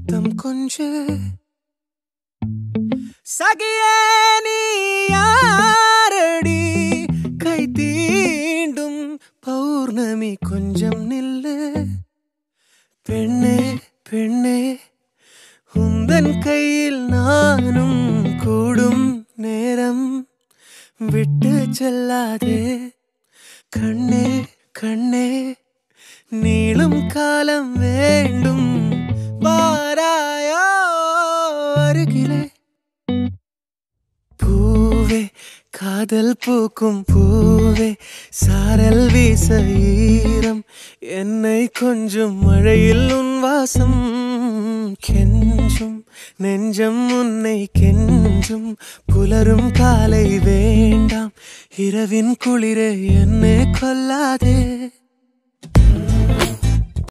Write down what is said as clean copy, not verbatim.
முத்தம் கொஞ்சு சகியே நீ யாரடி கை தீண்டும் பௌர்ணமி கொஞ்சம் நில்லு பெண்ணே பெண்ணே உந்தன் கையில் நானும் கூடும் நேரம் விட்டு செல்லாதே கண்ணே கண்ணே நீளும் காலம் வேண்டும் வாராயோ அருகிலே பூவே காதல் பூக்கும் பூவே சாரல் வீச ஈரம் என்னை கொஞ்சம் மழையில் உன் வாசம் கெஞ்சும் நெஞ்சம் உன்னை கெஞ்சும் புலரும் காலை வேண்டாம் இரவின் குளிரே என்னை கொல்லாதே